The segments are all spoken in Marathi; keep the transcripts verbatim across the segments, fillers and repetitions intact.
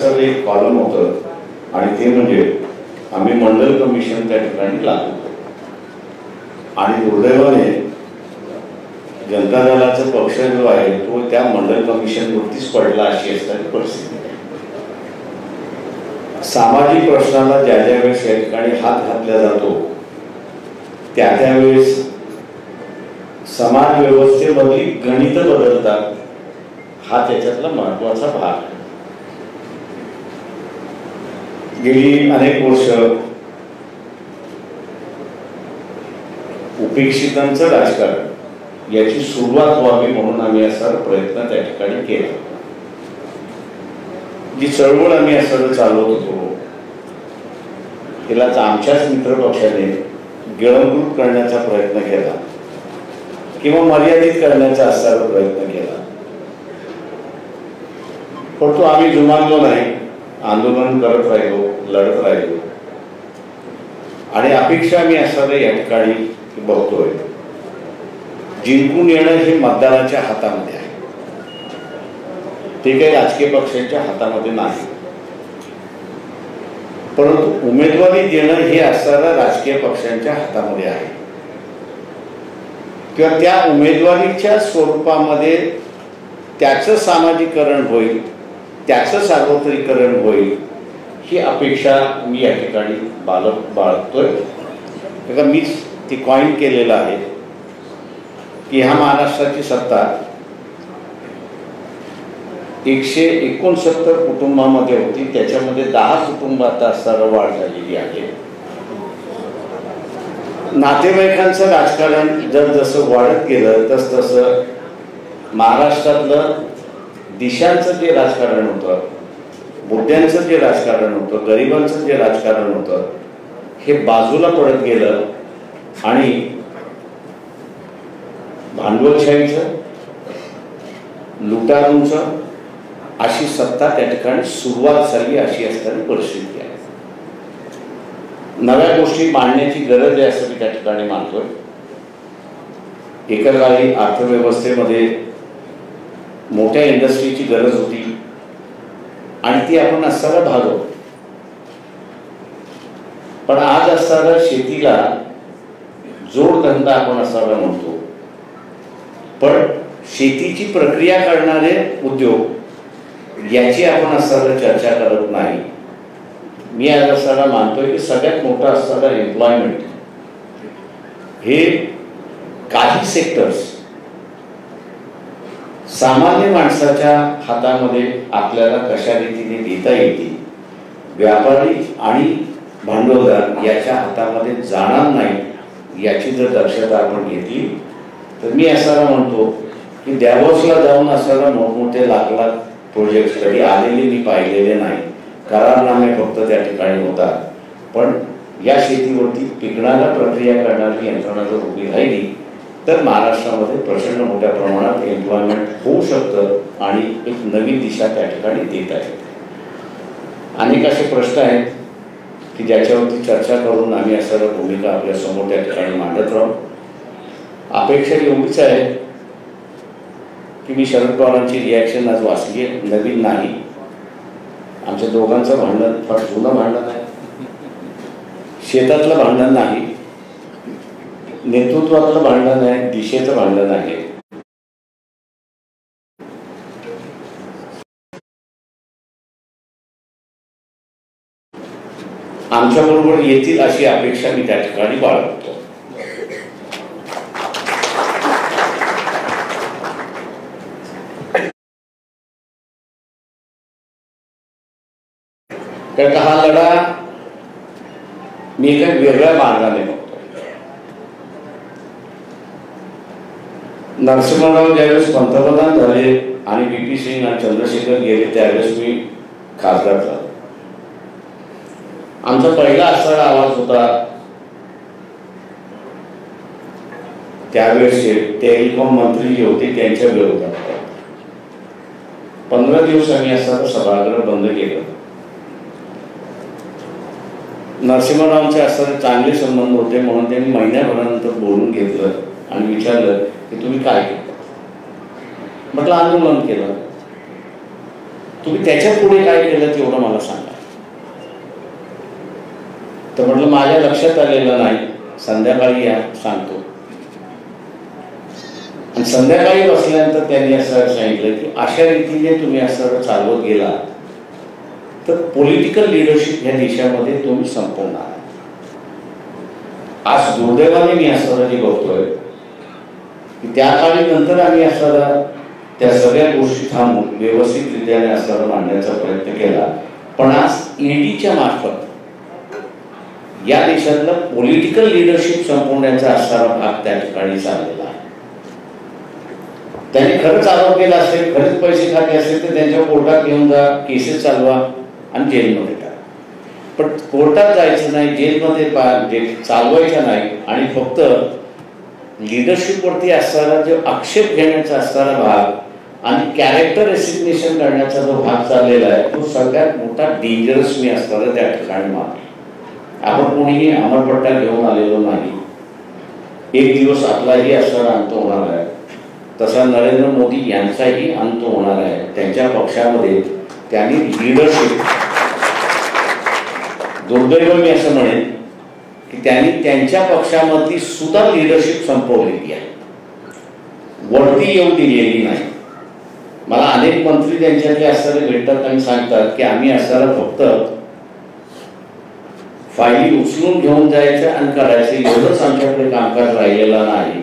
सर एक कॉलम होतं आणि ते म्हणजे आम्ही मंडल कमिशन त्या ठिकाणी लागू आणि दुर्दैवाने जनता दलाचा पक्ष जो आहे तो त्या मंडल कमिशनवरतीच पडला अशी असणारी परिस्थिती आहे. सामाजिक प्रश्नाला ज्या ज्या वेळेस या ठिकाणी हात घातला जातो त्या त्यावेळेस समाज व्यवस्थेमधली गणित बदलतात हा त्याच्यातला महत्वाचा भाग आहे. गेली अनेक वर्ष उपेक्षितांचं राजकारण याची सुरुवात व्हावी म्हणून आम्ही असा प्रयत्न त्या ठिकाणी केला. जी चळवळ आम्ही असं चालवत होतो तिला आमच्याच मित्रपक्षाने गिळंकृत करण्याचा प्रयत्न केला किंवा मर्यादित करण्याचा असा प्रयत्न केला, पण तो आम्ही जुमानलो नाही. आंदोलन करत राहिलो, लढत राहिलो आणि अपेक्षा मी असं या ठिकाणी बघतोय जिंकून येणं हे मतदाराच्या हातामध्ये आहे, ते काही राजकीय पक्षांच्या हातामध्ये नाही. परंतु उमेदवारी देणं हे असणाऱ्या राजकीय पक्षांच्या हातामध्ये आहे किंवा त्या उमेदवारीच्या स्वरूपामध्ये त्याचं सामाजिकरण होईल, त्याचं सार्वत्रिकरण होईल ही अपेक्षा मी या ठिकाणी बाळ बाळगतोय. कारण मीच ती कॉइन केलेलं आहे की ह्या महाराष्ट्राची सत्ता एकशे एकोणसत्तर कुटुंबामध्ये होती, त्याच्यामध्ये दहा कुटुंबात असणारा वाढ झालेली आहे. नातेवाईकांचं राजकारण जर जसं वाढत गेलं तस तसं महाराष्ट्रातलं दिशांचं जे राजकारण होतं, मुद्द्यांचं जे राजकारण होतं, गरिबांचं जे राजकारण होतं हे बाजूला पडत गेलं आणि भांडवलशाहीचं, लुटारूंचं अशी सत्ता त्या ठिकाणी सुरुवात झाली अशी असणारी परिस्थिती आहे. नव्या गोष्टी मांडण्याची गरज आहे असं मी त्या ठिकाणी मानतोय. एका काळी अर्थव्यवस्थेमध्ये मोठ्या इंडस्ट्रीची गरज होती आणि ती आपण असताना भागवतो, पण आज असताना शेतीला जोडधंदा आपण असावा म्हणतो, पण शेतीची प्रक्रिया करणारे उद्योग याची आपण असताना चर्चा करत नाही. मी आज असताना मानतोय की सगळ्यात मोठा असताना एम्प्लॉयमेंट हे काही सेक्टर्स सामान्य माणसाच्या हातामध्ये आपल्याला कशा रीतीने देता येतील, व्यापारी आणि भांडवलदार याच्या हातामध्ये जाणार नाही याची जर दक्षता आपण घेतली तर मी असायला म्हणतो की द्यावसला जाऊन असताना मोठमोठे लाख लाख प्रोजेक्ट कधी आलेले मी पाहिलेले नाही. करारनामे फक्त त्या ठिकाणी होतात, पण या शेतीवरती पिकणाऱ्या प्रक्रिया करणारी यंत्रणा जर उभी राहिली तर महाराष्ट्रामध्ये प्रचंड मोठ्या प्रमाणात एम्प्लॉयमेंट होऊ शकतं आणि एक नवीन दिशा त्या ठिकाणी देत आहे. अनेक असे प्रश्न आहेत की ज्याच्यावरती चर्चा करून आम्ही असणाऱ्या भूमिका आपल्यासमोर त्या ठिकाणी मांडत राहू. अपेक्षा एवढीच आहे की मी शरद पवारांची रिॲक्शन आज वाचली आहे, नवीन नाही. आमच्या दोघांचं भांडण फार जुनं भांडण आहे, शेतातलं भांडण नाही, नेतृत्वातलं भांडण आहे, दिशेचं भांडण आहे. आमच्या बरोबर येतील अशी अपेक्षा मी त्या ठिकाणी बाळगतो. कारण हा लढा मी एका वेगळ्या मार्गाने बघतो. नरसिंहराव ज्यावेळेस पंतप्रधान झाले आणि व्ही पी सिंग आणि चंद्रशेखर गेले त्यावेळेस मी खासदार झालो. आमचा पहिला असा आवाज होता त्यावेळेस टेलिकॉम मंत्री जे होते त्यांच्या विरोधात. पंधरा दिवस आम्ही असं सभागृह बंद केलं. नरसिंहरावांचे असताना चांगले संबंध होते म्हणून त्यांनी महिन्याभरानंतर बोलून घेतलं आणि विचारलं की तुम्ही काय केलं. म्हटलं आंदोलन केलं. तुम्ही त्याच्या पुढे काय केलं तेवढं मला सांगा. तर म्हटलं माझ्या लक्षात आलेलं नाही, संध्याकाळी या सांगतो. आणि संध्याकाळी बसल्यानंतर त्यांनी असं सांगितलं की अशा रीतीने तुम्ही असं चालवत गेला तर पॉलिटिकल लिडरशिप ह्या देशामध्ये तुम्ही संपवणार. आज दुर्दैवाने मी असं जे बघतोय की त्या काळी नंतर आम्ही असं त्या सगळ्या गोष्टी थांबून व्यवस्थितरित्याने असं मांडण्याचा प्रयत्न केला. पण आज ईडीच्या मार्फत या देशातलं पॉलिटिकल लिडरशिप संपवण्याचा असणारा भाग त्या ठिकाणी चाललेला आहे. त्यांनी खरंच आरोप केला असेल, खरेच पैसे खाते असेल तर त्यांच्या कोर्टात घेऊन जा, केसेस चालवा आणि जेलमध्ये टाका. पण कोर्टात जायचं नाही, जेलमध्ये जे चालवायच्या नाही आणि फक्त लिडरशिपवरती असणारा जो आक्षेप घेण्याचा असणारा भाग आणि कॅरेक्टर एसिग्नेशन करण्याचा जो भाग चाललेला आहे तो सगळ्यात मोठा डेंजरस मी असणारा त्या ठिकाणी मानतो. आपण कोणीही अमरपट्टा घेऊन आलेलो नाही. एक दिवस आपलाही असणारा अंत होणार आहे, तसा नरेंद्र मोदी यांचाही अंत होणार आहे. त्यांच्या पक्षामध्ये त्यांनी लिडरशिप, दुर्दैव मी असं म्हणेन की त्यांनी त्यांच्या पक्षामधली सुद्धा लिडरशिप संपवलेली आहे, वरती येऊ दिलेली नाही. मला अनेक मंत्री त्यांच्यातले असणारे भेटतात आणि सांगतात की आम्ही असणारा फक्त फाईली उचलून घेऊन जायचं आणि करायचं, एवढंच आमच्याकडे कामकाज राहिलेलं नाही.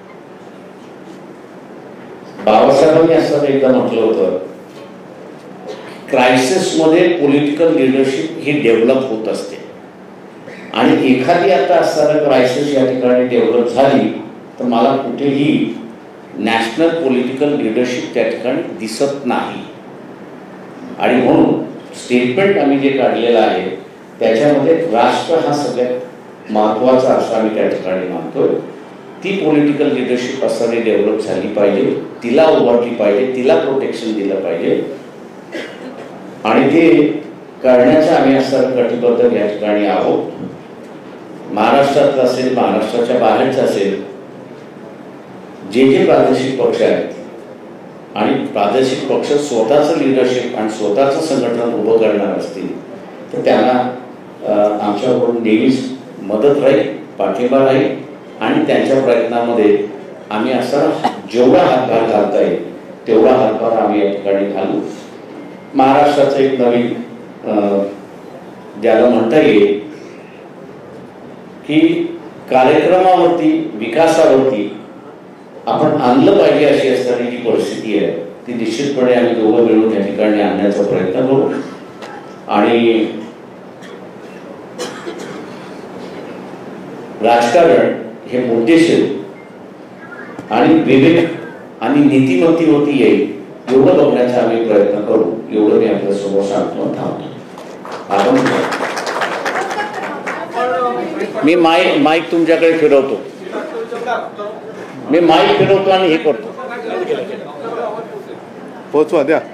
बाबासाहेबांनी असं एकदा म्हटलं होतं, क्रायसिस मध्ये पॉलिटिकल लिडरशिप ही डेव्हलप होत असते आणि एखादी आता असणारा क्रायसिस या ठिकाणी डेव्हलप झाली तर मला कुठेही नॅशनल पॉलिटिकल लिडरशिप त्या ठिकाणी दिसत नाही. आणि म्हणून स्टेटमेंट आम्ही जे काढलेलं आहे त्याच्यामध्ये राष्ट्र हा सगळ्यात महत्त्वाचा असं आम्ही त्या ठिकाणी मानतोय. ती पॉलिटिकल लिडरशिप असणारी डेव्हलप झाली पाहिजे, तिला उभारली पाहिजे, तिला प्रोटेक्शन दिलं पाहिजे आणि ते करण्याचं आम्ही असं कटिबद्ध या ठिकाणी आहोत. महाराष्ट्रात असेल, महाराष्ट्राच्या बाहेरचं असेल, जे जे प्रादेशिक पक्ष आहेत आणि प्रादेशिक पक्ष स्वतःचं लिडरशिप आणि स्वतःचं संघटन उभं करणार असतील तर त्यांना आमच्याकडून नेहमीच मदत राहील, पाठिंबा राहील आणि त्यांच्या प्रयत्नामध्ये आम्ही असा जेवढा हातभार घालता येईल तेवढा हातभार आम्ही या ठिकाणी घालू. महाराष्ट्राचं एक नवीन ज्याला म्हणता येईल की कार्यक्रमावरती, विकासावरती आपण आणलं पाहिजे अशी असणारी जी परिस्थिती आहे ती निश्चितपणे आम्ही दोघं मिळून या ठिकाणी आणण्याचा प्रयत्न करू. आणि राजकारण हे मुद्देशीर आणि विवेक आणि नीतिमत्तेवरती येईल एवढं बघण्याचा आम्ही प्रयत्न करू, एवढं मी आपल्या समोर सांगतो. थांबतो आपण. मी माईक माईक तुमच्याकडे फिरवतो, मी माईक फिरवतो आणि हे करतो. पोहोचवा द्या.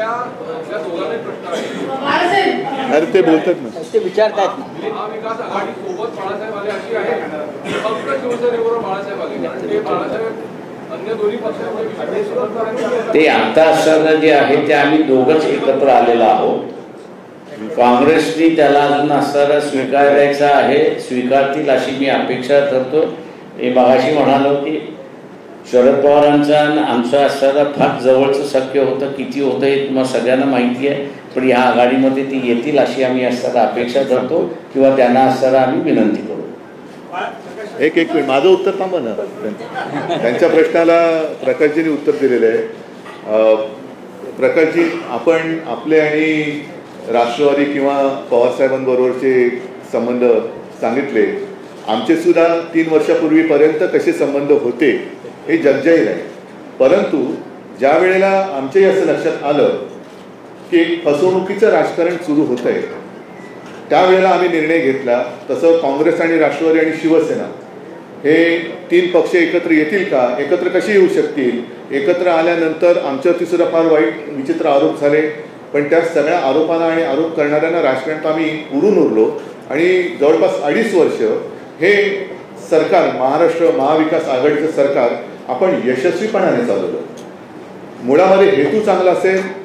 अरे ते बोलतात ना, ते विचारतात ना. महाविकास आघाडी सोबत बाळासाहेब आले अशी आहे, फक्त शिवसेनेबरोबर बाळासाहेब आले, बाळासाहेब अन्य दोन्ही पक्षांमध्ये ते आता असताना जे आहे ते आम्ही दोघंच एकत्र आलेलो आहोत. काँग्रेसनी त्याला अजून असताना स्वीकारायचा आहे, स्वीकारतील अशी मी अपेक्षा करतो. हे मगाशी म्हणालो की शरद पवारांचा आणि आमचा असताना फार जवळचं शक्य होतं, किती होतं हे तुम्हाला सगळ्यांना माहिती आहे. पण ह्या आघाडीमध्ये ती येतील अशी आम्ही असताना अपेक्षा करतो किंवा त्यांना असताना आम्ही विनंती करू. एक एक मिनिट, माझं उत्तर थांबा ना. त्यांच्या प्रश्नाला प्रकाशजींनी उत्तर दिलेलं आहे. प्रकाशजी, आपण आपले आणि राष्ट्रवादी किंवा पवारसाहेबांबरोबरचे संबंध सांगितले. आमचे सुद्धा तीन वर्षापूर्वीपर्यंत कसे संबंध होते हे जगजाहीर आहे. परंतु ज्या वेळेला आमच्याही असं लक्षात आलं की फसवणुकीचं राजकारण सुरू होत आहे त्यावेळेला आम्ही निर्णय घेतला. तसं काँग्रेस आणि राष्ट्रवादी आणि शिवसेना हे तीन पक्ष एकत्र येतील का, एकत्र कशी येऊ शकतील, एकत्र आल्यानंतर आमच्यावरती सुद्धा फार वाईट विचित्र आरोप झाले. पण त्या सगळ्या आरोपांना आणि आरोप करणाऱ्यांना राजकारणात आम्ही उडून उरलो आणि जवळपास अडीच वर्ष हे सरकार, महाराष्ट्र महाविकास आघाडीचं सरकार आपण यशस्वीपणाने चालवलं. मुळामध्ये हेतू चांगला असेल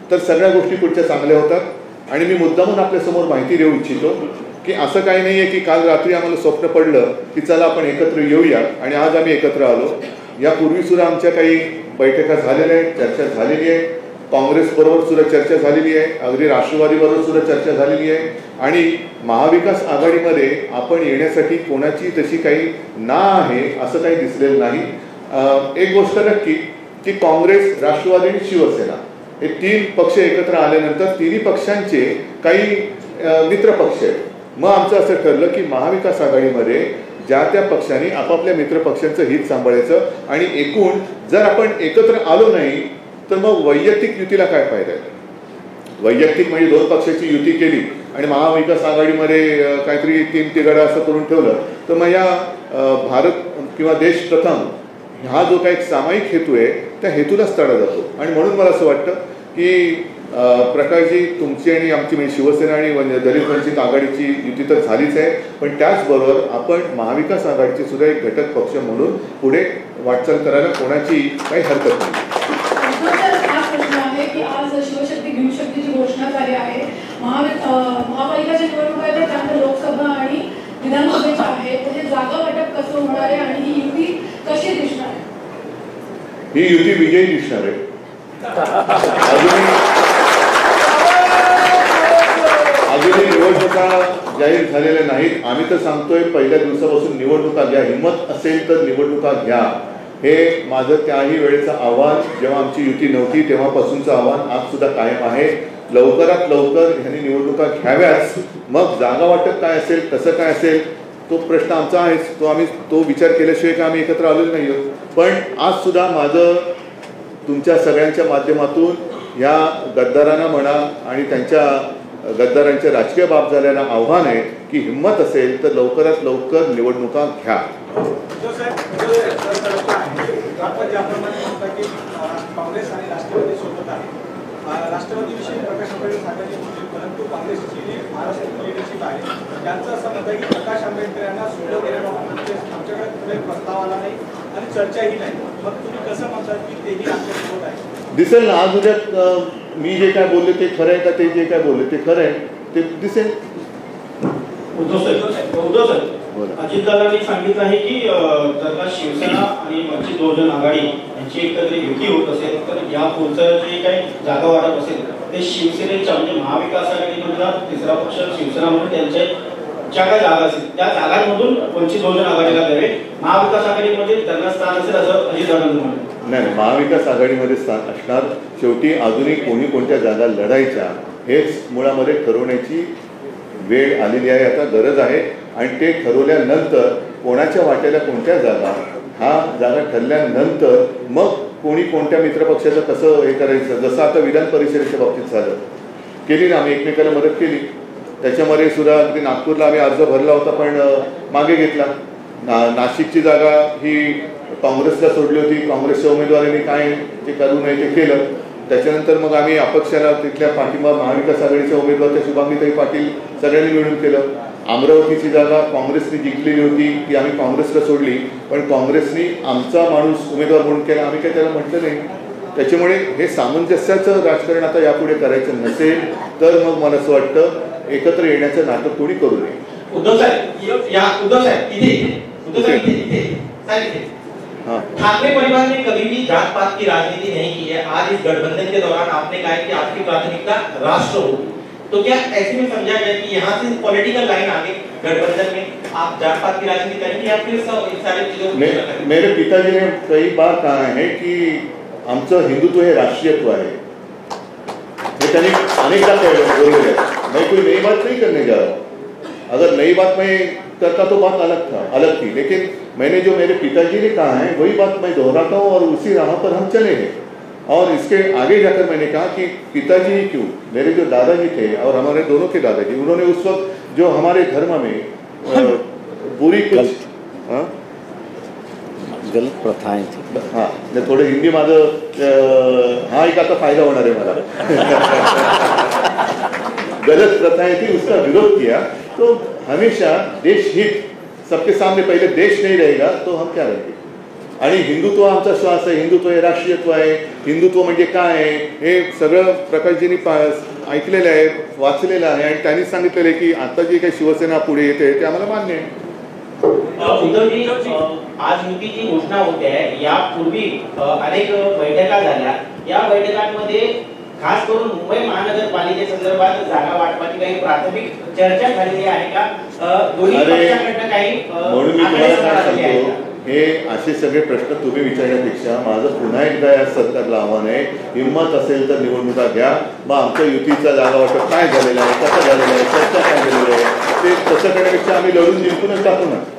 तर सगळ्या गोष्टी पुढच्या चांगल्या होतात. आणि मी मुद्दामून आपल्यासमोर माहिती देऊ इच्छितो की असं काही नाही आहे की काल रात्री आम्हाला स्वप्न पडलं की चला आपण एकत्र येऊया आणि आज आम्ही एकत्र आलो. यापूर्वीसुद्धा आमच्या काही बैठका झालेल्या आहेत, चर्चा झालेली आहे. काँग्रेसबरोबर सुद्धा चर्चा झालेली आहे, अगदी राष्ट्रवादीबरोबर सुद्धा चर्चा झालेली आहे. आणि महाविकास आघाडीमध्ये आपण येण्यासाठी कोणाची तशी काही ना आहे असं काही दिसलेलं नाही. एक गोष्ट नक्की की काँग्रेस, राष्ट्रवादी आणि शिवसेना हे तीन पक्ष एकत्र आल्यानंतर तिन्ही पक्षांचे काही मित्र पक्ष आहेत. मग आमचं असं ठरलं की महाविकास आघाडीमध्ये ज्या त्या पक्षांनी आपापल्या मित्रपक्षांचं हित सांभाळायचं आणि एकूण जर आपण एकत्र आलो नाही तर मग वैयक्तिक युतीला काय फायदा आहे. वैयक्तिक म्हणजे दोन पक्षाची युती केली आणि महाविकास आघाडीमध्ये काहीतरी तीन तिघडा असं करून ठेवलं तर मग या भारत किंवा देश प्रथम हा जो काही सामायिक हेतू आहे त्या हेतूलाच तडा जातो. आणि म्हणून मला असं वाटतं की प्रकाशजी तुमची आणि आमची म्हणजे शिवसेना आणि दलित वंचित आघाडीची युती तर झालीच आहे, पण त्याचबरोबर आपण महाविकास आघाडीचे सुद्धा एक घटक पक्ष म्हणून पुढे वाटचाल करायला कोणाची काही हरकत नाही. की आज शिवशक्ती भीमशक्तीची घोषणा झाली आहे. महापालिकाच्या निवडणुका आहेत, त्यानंतर लोकसभा आणि विधानसभेच्या आहेत. तर हे जागा वाटप कसं होणार आहे आणि ही युती कशी दिसणार आहे? ही युती विजयी दिसणार आहे. अजूनही निवडणुका जाहीर झालेल्या नाहीत. आम्ही तर सांगतोय पहिल्या दिवसापासून निवडणुका घ्या, हिंमत असेल तर निवडणुका घ्या. हे माझं त्याही वेळेचं आव्हान, जेव्हा आमची युती नव्हती तेव्हापासूनचं आव्हान आज सुद्धा कायम आहे. लवकरात लवकर ह्यांनी निवडणुका घ्याव्याच. मग जागा वाटप काय असेल, कसं काय असेल तो प्रश्न आमचा आहेच. तो आम्ही तो विचार केल्याशिवाय का आम्ही एकत्र आलेलो नाही आहोत. पण आज सुद्धा माझं तुमच्या सगळ्यांच्या माध्यमातून या गद्दारांना म्हणा आणि त्यांच्या गद्दारांच्या राजकीय बाब झाल्याला आव्हान आहे की हिंमत असेल तर लवकरात लवकर निवडणुका घ्या. काँग्रेस आणि राष्ट्रवादी सोबत आहे. राष्ट्रवादीविषयी प्रकाश आंबेडकर सांगायचे होते, परंतु काँग्रेसची जी महाराष्ट्र लिडरशिप आहे त्यांचं असं मत आहे की प्रकाश आंबेडकर यांना सोडलं गेल्याबाबत आमच्याकडे कुठलाही प्रस्ताव आला नाही आणि चर्चाही नाही. मग तुम्ही कसं म्हणतात की तेही आमच्यासोबत आहे? दिसेल ना आज उद्या मी जे काय बोलले ते खरं आहे का ते जे काय बोलले ते खरं आहे ते दिसेल. अजितदादांनी सांगितलं आहे की जर का शिवसेना आणि वंचित बहुजन आघाडी यांची एकत्रित युती होत असेल तर या पुढचं जे काही जागा वाटप असेल ते शिवसेनेच्या म्हणजे महाविकास आघाडीमधला तिसरा पक्ष शिवसेना म्हणून त्यांच्या ज्या काही जागा असतील त्या जागांमधून वंचित बहुजन आघाडीला द्यावे. महाविकास आघाडीमध्ये त्यांना स्थान असेल असं अजितदादांनी म्हटलं. नाही, महाविकास आघाडीमध्ये स्थान असणार. शेवटी अजूनही कोणी कोणत्या जागा लढायच्या हेच मुळामध्ये ठरवण्याची वेळ आलेली आहे, आता गरज आहे. आणि ते ठरवल्यानंतर कोणाच्या वाट्याला कोणत्या जागा हा जागा ठरल्यानंतर मग कोणी कोणत्या मित्रपक्षाचं कसं हे करायचं. जसं आता विधान परिषदेच्या बाबतीत झालं, केली ना आम्ही एकमेकाला मदत केली. त्याच्यामध्ये सुद्धा अगदी नागपूरला आम्ही अर्ज भरला होता पण मागे घेतला. ना नाशिकची जागा ही काँग्रेसला सोडली होती. काँग्रेसच्या उमेदवारांनी काय ते करू नये ते केलं. त्याच्यानंतर मग आम्ही अपक्षाला तिथल्या पाठिंबा महाविकास आघाडीच्या उमेदवार त्या शुभांगीताई पाटील सगळ्यांनी मिळून केलं. अमरावतीची जागा काँग्रेसने जिंकलेली होती ती आम्ही काँग्रेसला सोडली, पण काँग्रेसने आमचा माणूस उमेदवार म्हणून केला, आम्ही काही त्याला म्हटलं नाही. त्याच्यामुळे हे सामंजस्याचं राजकारण आता यापुढे करायचं नसेल तर मग मला असं वाटतं एकत्र येण्याचं नाटक कोणी करू नये. उद्धव साहेब या उद्धव साहेब इथे उद्धव साहेब इथे इथे ठाकरे परिवार ने कभी भी जात पात की राजनीति नहीं की है. आज इस गठबंधन के दौरान आपने कहा कि आपकी प्राथमिकता राष्ट्र होगी, तो क्या ऐसे में समझा जाए कि यहाँ से पॉलिटिकल लाइन आगे गठबंधन में आप जात पात की राजनीति करेंगे या फिर सारी चीजों? मेरे पिताजी ने कई बार कहा है कि आमचं हिंदुत्व हे राष्ट्रीयत्व आहे. हे त्यांनी अनेकदा बोललेलं आहे. मैं कोई नई बात नहीं करने जा रहा हूँ. अगर नई बात मैं करता तो बात अलग था अलग थी, लेकिन मैंने जो मेरे पिताजी ने कहा है वही बात मैं दोहराता हूँ और उसी राह पर हम चले हैं. और इसके आगे जाकर मैंने कहा कि पिताजी ही क्यों, मेरे जो दादाजी थे और हमारे दोनों के दादाजी, उन्होंने उस वक्त जो हमारे धर्म में बुरी कुछ हाँ गलत प्रथाएं थी. हाँ मैं थोडे हिंदी माझं हा एक आता फायदा होणार आहे मला. गलत प्रथाएं थी उसका विरोध किया. तो हमेशा देश हित सबके सामने, पहले देश नहीं रहेगा तो हम क्या रहेंगे. आणि हिंदुत्व आमचा श्वास आहे, हिंदुत्व हे राष्ट्रीयत्व आहे. हिंदुत्व म्हणजे काय आहे हे सगळं प्रकाशजींनी पा ऐकलेलं आहे, वाचलेलं आहे आणि त्यांनी सांगितलेलं आहे की आता जी काही शिवसेना पुढे येते ते आम्हाला मान्य आहे. उद्धवजी, आज युतीची घोषणा होते आहे. यापूर्वी अनेक बैठका झाल्या. या बैठकांमध्ये खास करून मुंबई महानगरपालिकेसंदर्भात जागा वाटपाची काही प्राथमिक चर्चा झालेली आहे का? दोन्ही पक्षांकडून काही म्हणून मी तुम्हाला काय सांगतो, हे असे सगळे प्रश्न तुम्ही विचारण्यापेक्षा माझं पुन्हा एकदा या सरकारला आव्हान आहे, हिंमत असेल तर निवडणुका घ्या. मग आमच्या युतीचा जागा वाटप काय झालेलं आहे, कसं झालेलं आहे, चर्चा काय झालेली आहे ते तसं करण्यापेक्षा आम्ही लढून जिंकूनच टाकू ना.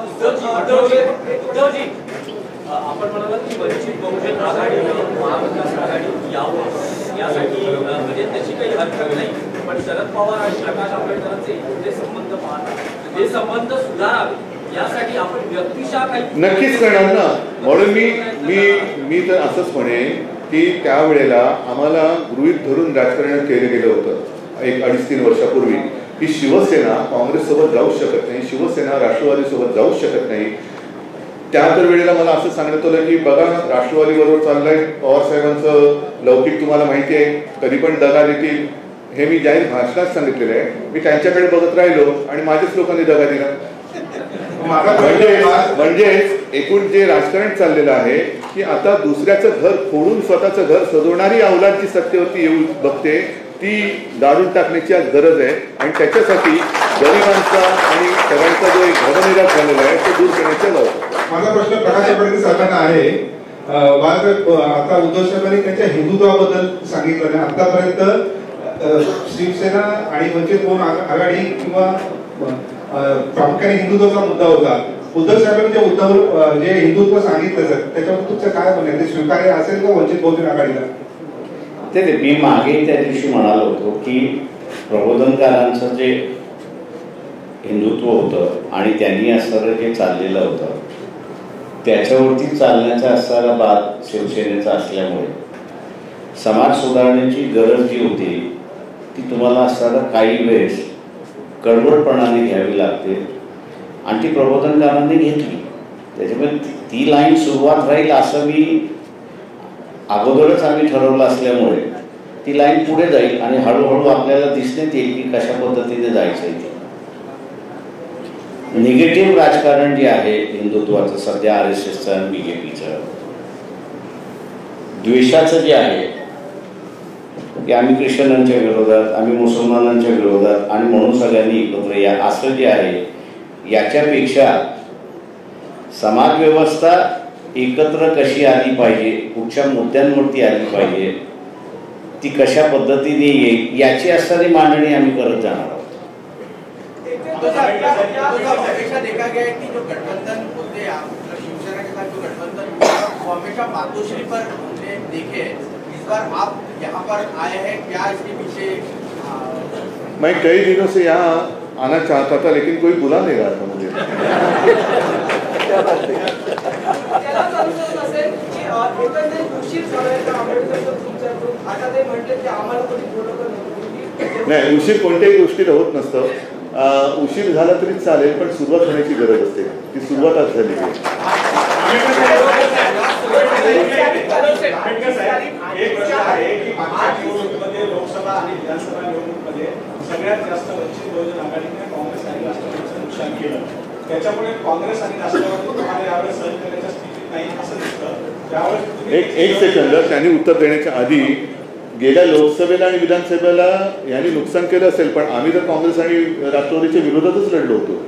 आपण म्हणालात की वंचित बहुजन आघाडी महाविकास आघाडी यावं यासाठी म्हणजे त्याची काही हरकत नाही, पण शरद पवार आणि प्रकाश आंबेडकरांचे जे संबंध पाहतात हे संबंध सुधारावे यासाठी आपण व्यक्तिशः काही नक्कीच करणार ना. म्हणून मी मी मी तर असंच म्हणेन की त्यावेळेला आम्हाला गृहीत धरून राजकारण केलं गेलं होतं एक अडीच तीन वर्षापूर्वी की शिवसेना काँग्रेससोबत जाऊ शकत नाही, शिवसेना राष्ट्रवादीसोबत जाऊ शकत नाही. त्या तर वेळेला मला असं सांगण्यात आलं की बघा राष्ट्रवादीबरोबर चाललंय, पवार साहेबांचं लौकिक तुम्हाला माहिती आहे, कधी पण दगा देतील हे मी जाहीर भाषणात सांगितलेलं आहे. मी त्यांच्याकडे बघत राहिलो आणि माझ्याच लोकांनी दगा दिला. म्हणजे म्हणजे एकूण जे राजकारण चाललेलं आहे की आता दुसऱ्याचं घर फोडून स्वतःचं घर सजवणारी अवलाद जी सत्तेवरती येऊ बघते ती दाढून टाकण्याची आज गरज आहे आणि त्याच्यासाठी गरिबांचा आणि सगळ्यांचा जो एक भवनिराश झालेला आहे तो दूर करण्याचा जाऊ. माझा प्रश्न प्रकाश आंबेडकर साहेबांना आहे. आता उद्धव साहेबांनी त्यांच्या हिंदुत्वाबद्दल सांगितलं नाही. आतापर्यंत शिवसेना आणि वंचित बहुजन आघाडी किंवा प्रामुख्याने हिंदुत्वाचा मुद्दा होता. उद्धव साहेबांनी जे उद्धव जे हिंदुत्व सांगितलं सर त्याच्यावर तुमचं काय म्हणणं, ते स्वीकार्य असेल का वंचित बहुजन आघाडीला? ते मी मागे त्या दिवशी म्हणालो होतो की प्रबोधनकारांचं जे हिंदुत्व होतं आणि त्यांनी असणारं जे चाललेलं होतं त्याच्यावरती चालण्याचा असणारा बाद शिवसेनेचा असल्यामुळे समाज सुधारण्याची गरज जी होती ती तुम्हाला असणारा काही वेळेस कडवटपणाने घ्यावी लागते आणि ती प्रबोधनकारांनी घेतली. त्याच्यामुळे ती लाईन सुरुवात राहील असं मी अगोदरच आम्ही ठरवलं असल्यामुळे ती लाईन पुढे जाईल आणि हळूहळू आपल्याला दिसण्यात येईल की कशा पद्धतीने जायचं आहे. निगेटिव्ह राजकारण जे आहे हिंदुत्वाचं सध्या आर एस एसचं आणि बी जे पीचं द्वेषाचं जे आहे की आम्ही ख्रिश्चनांच्या विरोधात, आम्ही मुसलमानांच्या विरोधात आणि म्हणून सगळ्यांनी एकत्र या असं जे आहे याच्यापेक्षा समाजव्यवस्था एकत्र कशी आली पाहिजे, कुठच्या मुद्द्यांवरती आली पाहिजे, ती कशा पद्धतीने येईल याची असणारी मांडणी आम्ही करत जाणार आहोत. देखा गया है कि जो गठबंधन होते हैं शिवसेना के साथ जो गठबंधन वो हमेशा मातोश्री पर हमने देखे, इस बार आप यहाँ पर आए हैं, क्या इसके पीछे? मैं कई दिनों से यहाँ आना चाहता था लेकिन कोई बुला नहीं रहा था मुझे. नाही, उशीर कोणत्याही गोष्टीला होत नसतं. उशीर झाला तरी चालेल पण सुरुवात होण्याची गरज असते, ती सुरुवातच झाली. एक प्रश्न आहे की मागच्या निवडणुकीमध्ये लोकसभा आणि विधानसभा निवडणुकीमध्ये सगळ्यात जास्त वंचित बहुजन आघाडीने काँग्रेस आणि राष्ट्रवादीचं नुकसान केलं. त्याच्यामुळे काँग्रेस आणि राष्ट्रवादी तुम्हाला यावेळेस सहन करण्याच्या स्थितीत नाही असं दिसतं. त्यावेळेस एक एक सेकंद, त्यांनी उत्तर देण्याच्या आधी गेल्या लोकसभेला आणि विधानसभेला यांनी नुकसान केलं असेल पण आम्ही तर काँग्रेस आणि राष्ट्रवादीच्या विरोधातच लढलो होतो.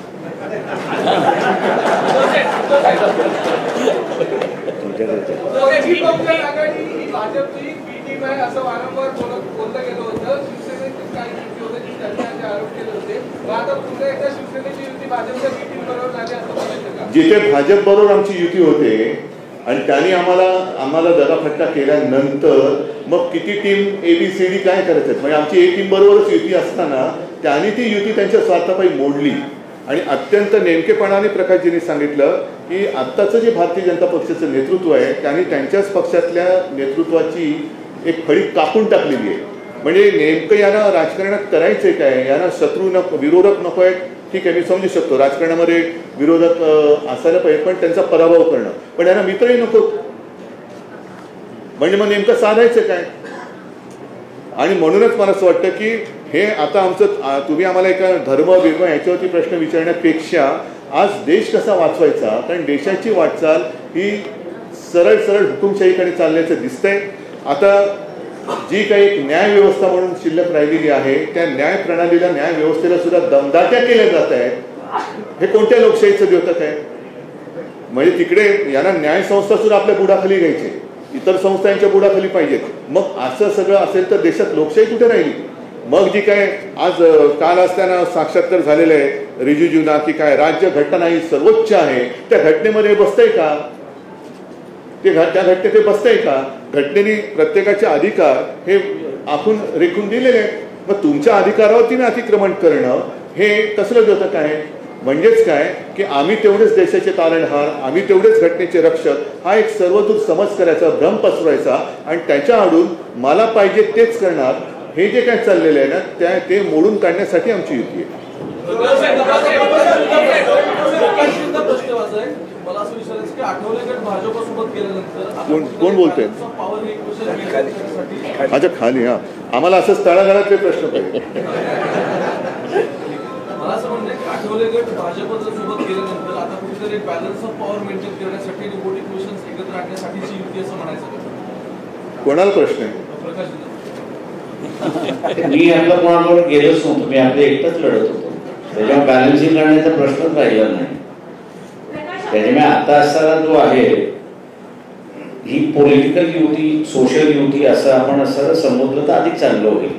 आघाडी ही भाजपची बी टीम आहे असं वारंवार बोललं गेलं होतं. शिवसेनेचे काही युती होते की त्यांनी आरोप केले होते. मग आता पुन्हा एकदा शिवसेनेची युती भाजपच्या बी टीम बरोबर झाली असं म्हणायचं का? जिथे भाजप बरोबर आमची युती होते आणि त्यांनी आम्हाला आम्हाला दगाफटका केल्यानंतर मग किती team A B C D काय करायचं, म्हणजे आमची ए टीम बरोबरच युती असताना त्यांनी ती युती त्यांच्या स्वार्थापायी मोडली. आणि अत्यंत नेमकेपणाने प्रकाशजींनी सांगितलं की आत्ताचं जे भारतीय जनता पक्षाचं नेतृत्व आहे त्यांनी त्यांच्याच पक्षातल्या नेतृत्वाची एक फळी कापून टाकलेली आहे. म्हणजे नेमकं यांना राजकारणात करायचं आहे काय, यांना शत्रू नको, विरोधक नको आहेत, ठीक आहे मी समजू शकतो राजकारणामध्ये विरोधक असायला पाहिजे पण त्यांचा पराभव करणं, पण यांना मित्रही नको. म्हणजे मग नेमकं साधायचं काय? आणि म्हणूनच मला असं वाटतं की हे आता आमचं तुम्ही आम्हाला एका धर्म बिर्म याच्यावरती प्रश्न विचारण्यापेक्षा आज देश कसा वाचवायचा, कारण देशाची वाटचाल ही सरळ सरळ हुकुमशाहीकडे चालण्याचं दिसतंय. आता जी काही एक न्याय व्यवस्था म्हणून शिल्लक राहिलेली आहे त्या न्याय प्रणालीला, न्याय व्यवस्थेला सुद्धा दमदाट्या केल्या जात आहेत. हे कोणत्या लोकशाहीचं द्योतक आहे? म्हणजे तिकडे यांना न्याय संस्था सुद्धा आपल्या बुडाखाली घ्यायचे, इतर संस्थांच्या बुडाखाली पाहिजेत. मग असं सगळं असेल तर देशात लोकशाही कुठे राहिली? मग जी काय आज काल असताना साक्षात्कार झालेलं आहे रिजिजूंना की काय राज्य घटना ही सर्वोच्च आहे, त्या घटनेमध्ये बसतंय का? ते त्या घटनेत ते बसतंय का? घटनेने प्रत्येकाचे अधिकार हे आखून रेखून दिलेले आहेत. मग तुमच्या अधिकारावरती अतिक्रमण करणं हे कसलं द्योतक आहे? म्हणजेच काय की आम्ही तेवढेच देशाचे तारणहार, आम्ही तेवढेच घटनेचे रक्षक, हा एक सर्वदूर समज करायचा, भ्रम पसरवायचा आणि त्याच्या आडून मला पाहिजे तेच करणार, हे जे काय चाललेलं आहे ना त्या ते मोडून काढण्यासाठी आमची युती आहे. मला असं विचारायचं की आठवले गट भाजपसोबत गेल्यानंतर कोण कोण बोलतोय? अच्छा खाली. हा आम्हाला असं तळागाळातले प्रश्न पाहिजे. मला असं म्हणणं की आठवले गट भाजपच्या सोबत गेल्यानंतर आता कुठेतरी बॅलन्स ऑफ पॉवर मेंटेन करण्यासाठी रिपोर्टिंग क्वेश्चन्स एकत्र आणण्यासाठीची युती असं म्हणायचं. कोणाला प्रश्न आहे? प्रकाश मी आपल्या कोणाकडे गेलोच नव्हतो, मी आपले एकटंच लढत होतो. त्याच्यामुळे बॅलन्सिंग करण्याचा प्रश्नच राहिला नाही. त्याच्यामुळे आता असताना जो आहे ही पॉलिटिकल युती, सोशल युती असं आपण असं समजलं तर अधिक चांगलं होईल.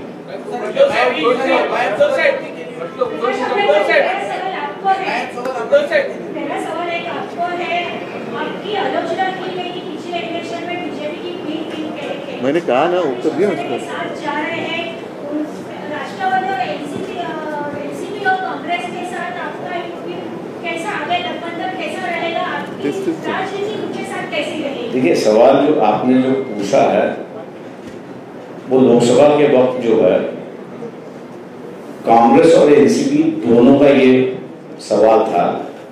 मैंने कहा ना उत्तर दिया उसको. देखिए सवाल जो आपने जो पूछा है वो लोकसभा के वक्त जो है कांग्रेस और एनसीपी दोनों का ये सवाल था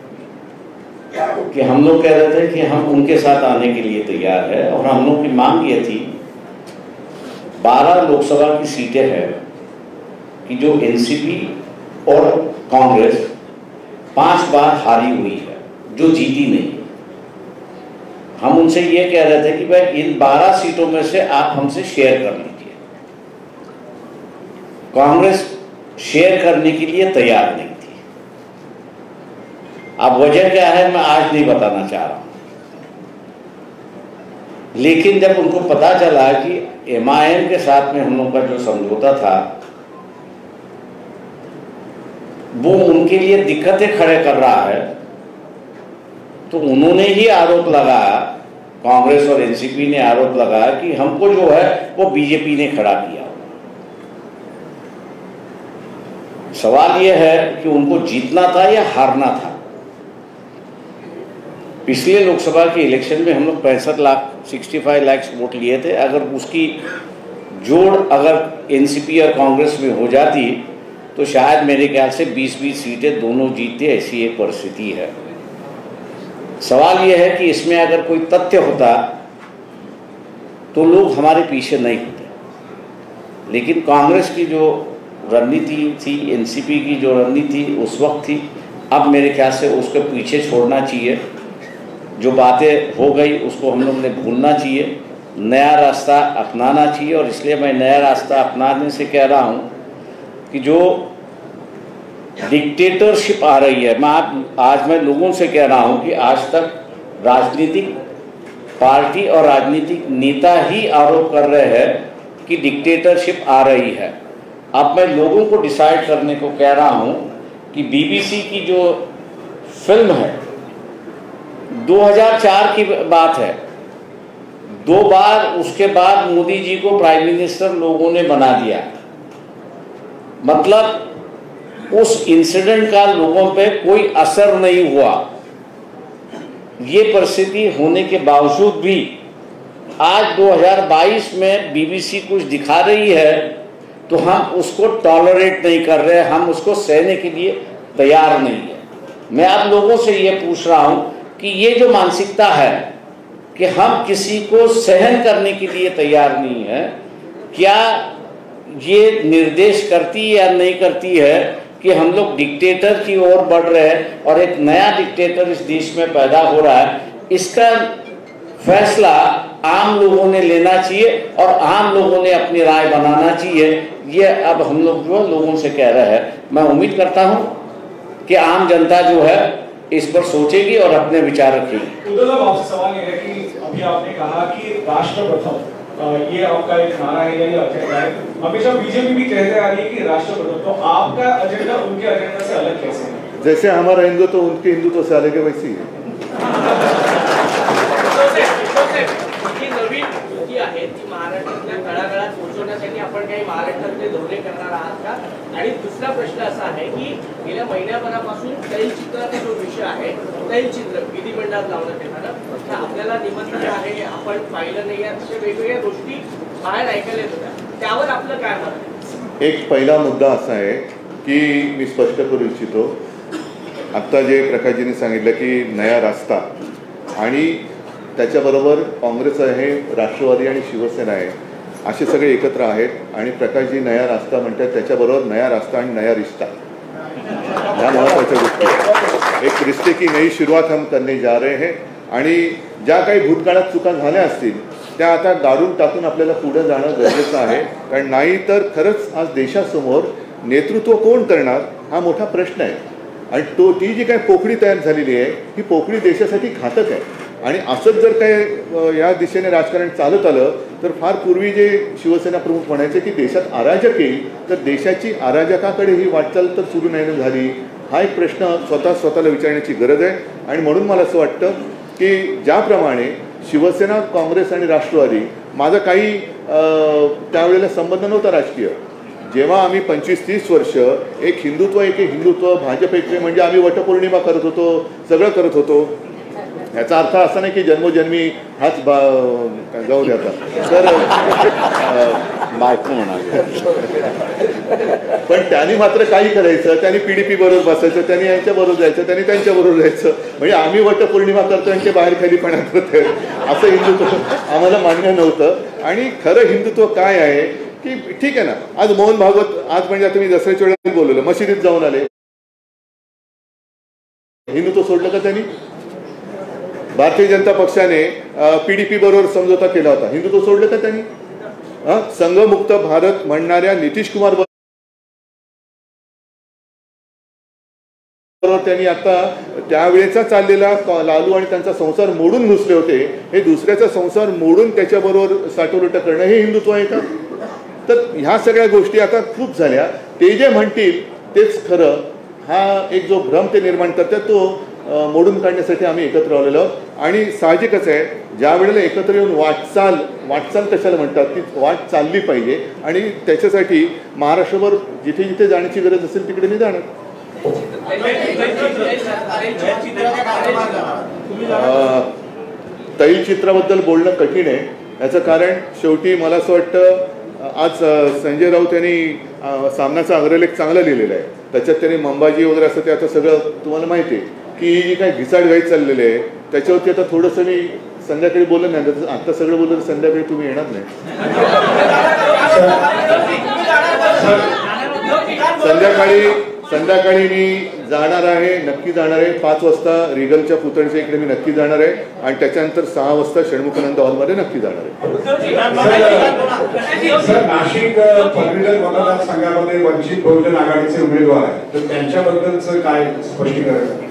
कि हम लोग कह रहे थे कि हम उनके साथ आने के लिए तैयार है और हम लोग की मांग ये थी बारह लोकसभा की सीटें हैं कि जो एनसीपी और कांग्रेस पांच बार हारी हुई है, जो जीती नहीं. हम उनसे ये कह रहे थे कि भाई इन बारह सीटों में से आप हमसे शेयर कर लीजिए. कांग्रेस शेयर करने के लिए तैयार नहीं थी. अब वजह क्या है मैं आज नहीं बताना चाह रहा हूं, लेकिन जब उनको पता चला कि एमआईएम के साथ में हम लोग का जो समझौता था वो उनके लिए दिक्कतें खड़े कर रहा है, तो उन्होंने ही आरोप लगाया, कांग्रेस और एनसीपी ने आरोप लगाया कि हमको जो है वो बीजेपी ने खड़ा किया. सवाल यह है कि उनको जीतना था या हारना था. पिछले लोकसभा के इलेक्शन में हम लोग पैंसठ lakh sixty five lakh vote लिए थे. अगर उसकी जोड़ अगर एनसीपी और कांग्रेस में हो जाती तो शायद मेरे ख्याल से बीस बीस सीटें दोनों जीतते, ऐसी एक परिस्थिति है. सवाल यह है कि इसमें अगर कोई तथ्य होता तो लोग हमारे पीछे नहीं होते, लेकिन कांग्रेस की जो रणनीति थी, एनसीपी की जो रणनीति उस वक्त थी, अब मेरे ख्याल से उसके पीछे छोड़ना चाहिए. जो बातें हो गई उसको हम लोग ने भूलना चाहिए, नया रास्ता अपनाना चाहिए. और इसलिए मैं नया रास्ता अपनाने से कह रहा हूँ कि जो डिक्टेटरशिप आ रही है, मैं आज मैं लोगों से कह रहा हूँ कि आज तक राजनीतिक पार्टी और राजनीतिक नेता ही आरोप कर रहे हैं कि डिक्टेटरशिप आ रही है. अब मैं लोगों को डिसाइड करने को कह रहा हूँ कि बीबीसी की जो फिल्म है दो हज़ार चार की बात है, दो बार उसके बाद मोदी जी को प्राइम मिनिस्टर लोगों ने बना दिया. मतलब उस इंसिडेंट का लोगों पे कोई असर नहीं हुआ. ये परिस्थिति होने के बावजूद भी आज दो हज़ार बाईस में बीबीसी कुछ दिखा रही है तो हम उसको टॉलरेट नहीं कर रहे, हम उसको सहने के लिए तैयार नहीं है. मैं आप लोगों से ये पूछ रहा हूँ कि ये जो मानसिकता है कि हम किसी को सहन करने के लिए तैयार नहीं है। क्या ये निर्देश करती या नहीं करती है कि हम लोग डिक्टेटर की ओर बढ़ रहे हैं और एक नया डिक्टेटर इस देश में पैदा हो रहा है? इसका फैसला आम लोगों ने लेना चाहिए और आम लोगों ने अपनी राय बनाना चाहिए। ये अब हम लोग जो लोगों से कह रहे हैं, मैं उम्मीद करता हूं कि आम जनता जो है इस पर सोचेगी और अपने विचार रखेगी। उद्धव साहब, आपसे सवाल ये है कि अभी आपने कहा कि राष्ट्र प्रथम, ये आपका एक नारा है या ये एजेंडा है, हमेशा बीजेपी भी कहते आ रही है कि राष्ट्र प्रथम, तो आपका एजेंडा उनके एजेंडा से अलग कैसे है? जैसे हमारा हिंदुत्व तो उनके हिंदुत्व से अलग है वैसी है। नवीन युती आहे ती महाराष्ट्रातल्या तळागाळात पोहोचवण्यासाठी आपण काही महाराष्ट्रातले धोरणे करणार आहात का? आणि दुसरा प्रश्न असा आहे की गेल्या महिन्याभरापासून तैलचित्राचा जो विषय आहे, तैलचित्र विधिमंडळात लावण्यात येणार, आपल्याला निमंत्रण आहे, आपण पाहिलं नाही, अशा वेगवेगळ्या गोष्टी बाहेर ऐकायला येत होत्या, त्यावर आपलं काय मत आहे? एक पहिला मुद्दा असा आहे की मी स्पष्ट करू इच्छितो, आत्ता जे प्रकाशजींनी सांगितलं की नया रास्ता आणि त्याच्याबरोबर काँग्रेस आहे, राष्ट्रवादी आणि शिवसेना आहे, असे सगळे एकत्र आहेत आणि प्रकाशजी नया रास्ता म्हणतात, त्याच्याबरोबर नया रास्ता आणि नया रिश्ता, ह्या महत्त्वाच्या गोष्टी। एक रिश्ते की नई सुरुवात हम करने जा रहे हैं आणि ज्या काही भूतकाळात चुका झाल्या असतील त्या आता गाडून टाकून आपल्याला पुढे जाणं गरजेचं आहे, कारण नाही तर खरंच आज देशासमोर नेतृत्व कोण करणार हा मोठा प्रश्न आहे आणि तो ती जी काही पोकळी तयार झालेली आहे ही पोकळी देशासाठी घातक आहे आणि असंच जर काय या दिशेने राजकारण चालत आलं तर फार पूर्वी जे शिवसेना प्रमुख म्हणायचे की देशात अराजक येईल, तर देशाची अराजकाकडे ही वाटचाल तर सुरू नाही झाली, हा एक प्रश्न स्वतः स्वतःला विचारण्याची गरज आहे। आणि म्हणून मला असं वाटतं की ज्याप्रमाणे शिवसेना, काँग्रेस आणि राष्ट्रवादी, माझा काही त्यावेळेला संबंध नव्हता राजकीय, जेव्हा आम्ही पंचवीस तीस वर्ष एक हिंदुत्व एक हिंदुत्व भाजप एक म्हणजे आम्ही वटपौर्णिमा करत होतो, सगळं करत होतो, याचा अर्थ असा नाही की जन्मोजन्मी हाच जाऊ द्याचा, तर बायको म्हणाले, पण त्यांनी मात्र काही करायचं, त्यांनी पीडीपी बरोबर बसायचं, त्यांनी यांच्या बरोबर जायचं, त्यांनी त्यांच्या बरोबर जायचं, म्हणजे आम्ही वटपौर्णिमा करतो यांच्या बाहेर खालीपणा करतोय, असं हिंदुत्व आम्हाला मान्य नव्हतं। आणि खरं हिंदुत्व काय आहे की ठीक आहे ना, आज मोहन भागवत, आज म्हणजे आता मी दसऱ्याच्या वेळेला बोललेलं, मशिदीत जाऊन आले, हिंदुत्व सोडलं का त्यांनी? भारतीय जनता पक्षाने पीडीपी बरोबर समझोता केला होता, हिंदुत्व सोडलं का त्यांनी? संघमुक्त भारत म्हणणाऱ्या नितीश कुमार बरोबर त्यांनी आता त्यावेळेचा चाललेला लालू आणि त्यांचा संसार मोडून घुसले होते, हे दुसऱ्याचा संसार मोडून त्याच्याबरोबर साठवलुट करणं हे हिंदुत्व आहे का? तर ह्या सगळ्या गोष्टी आता खूप झाल्या, ते जे म्हणतील तेच खरं, हा एक जो भ्रम ते निर्माण करतात तो मोडून काढण्यासाठी आम्ही एकत्र आलेलो आहोत। आणि साहजिकच आहे, ज्या वेळेला एकत्र येऊन वाटचाल वाटचाल कशाला म्हणतात, ती वाट चालली पाहिजे आणि त्याच्यासाठी महाराष्ट्रभर जिथे जिथे जाण्याची गरज असेल तिकडे मी जाणार। तैलचित्राबद्दल बोलणं कठीण आहे, याचं कारण शेवटी मला असं वाटतं, आज संजय राऊत यांनी सामनाचा अग्रलेख चांगला लिहिलेला आहे, त्याच्यात त्यांनी मंबाजी वगैरे असं ते आता सगळं तुम्हाला माहिती आहे की जी काही घिसाडघाई चाललेली आहे त्याच्यावरती आता थोडंसं मी संध्याकाळी बोललं नाही, आता सगळं बोललं संध्याकाळी तुम्ही येणार नाही, संध्याकाळी संध्याकाळी मी जाणार आहे, नक्की जाणार आहे, पाच वाजता रिगलच्या पुतळीच्या इकडे मी नक्की जाणार आहे आणि त्याच्यानंतर सहा वाजता षण्मुखानंद हॉलमध्ये नक्की जाणार आहे। सर, नाशिक पदवीधर मतदारसंघामध्ये वंचित बहुजन आघाडीचे उमेदवार आहेत, तर त्यांच्याबद्दलचं काय स्पष्टीकरण?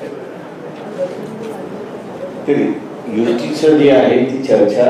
युतीचं जे आहे ती चर्चा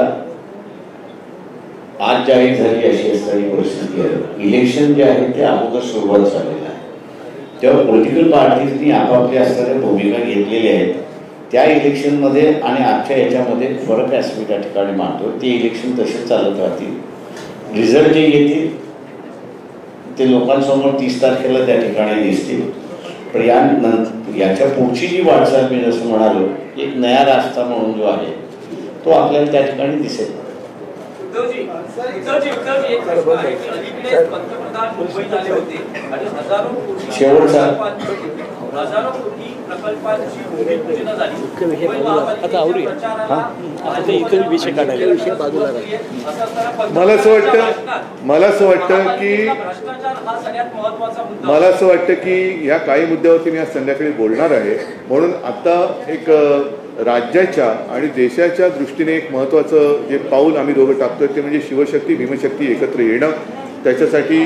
आज जाहीर झाली अशी असणारी परिस्थिती आहे। इलेक्शन जे आहे ते अगोदर सुरुवात झालेलं आहे, तेव्हा पॉलिटिकल पार्टीजनी आपापल्या असणाऱ्या भूमिका घेतलेल्या आहेत, त्या इलेक्शनमध्ये आणि आजच्या याच्यामध्ये फरक असं मी त्या ठिकाणी मानतो। ते इलेक्शन तसेच चालत राहतील, रिझल्ट जे येतील ते लोकांसमोर तीस तारखेला त्या ठिकाणी दिसतील, पण या याच्या पुढची जी वाटचाल मी जसं म्हणालो, एक नया रास्ता म्हणून जो आहे तो आपल्याला त्या ठिकाणी दिसेल। उद्धवजी उद्धवजी उद्धवजी एक प्रश्न आहे की अलीकडेच पंतप्रधान मुंबईत आले होते आणि हजारो शेवटचा हजारो कोटी प्रकल्पांची भूमिपूजन झाली मुंबई महापालिकेच्या प्रचाराला विषय बाजूला असं असताना मला असं वाटतं मला असं वाटतं की भ्रष्टाचार हा सगळ्यात महत्त्वाचा मुद्दा मला असं वाटतं की या काही मुद्द्यावरती मी आज संध्याकाळी बोलणार आहे. म्हणून आता एक राज्याच्या आणि देशाच्या दृष्टीने एक महत्त्वाचं जे पाऊल आम्ही दोघं टाकतोय ते म्हणजे शिवशक्ती भीमशक्ती एकत्र येणं. त्याच्यासाठी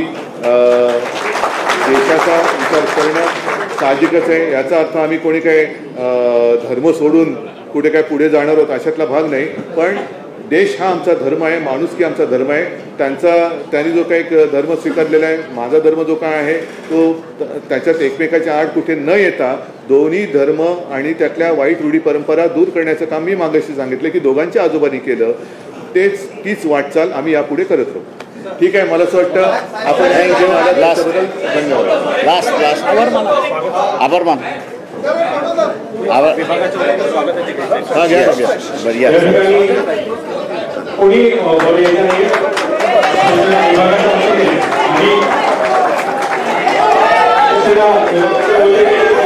देशाचा विचार करणं साहजिकच आहे. याचा अर्थ आम्ही कोणी काय धर्म सोडून कुठे काय पुढे जाणार आहोत अशातला भाग नाही. पण देश हा आमचा धर्म आहे, माणुसकी आमचा धर्म आहे. त्यांचा त्यांनी जो काही धर्म स्वीकारलेला आहे, माझा धर्म जो काय आहे तो त्याच्यात एकमेकाच्या आड कुठे न येता दोन्ही धर्म आणि त्यातल्या वाईट रूढी परंपरा दूर करण्याचं काम मी मागाशी सांगितलं की दोघांच्या आजोबांनी केलं. तेच तीच वाटचाल आम्ही यापुढे करत राहू. ठीक आहे. मला असं वाटतं आपण त्याबद्दल धन्यवाद. लास्ट लास्ट आभार मान आभार मान आभार हा घ्या घ्या बरं या कोणी बोलायचं नाही आणि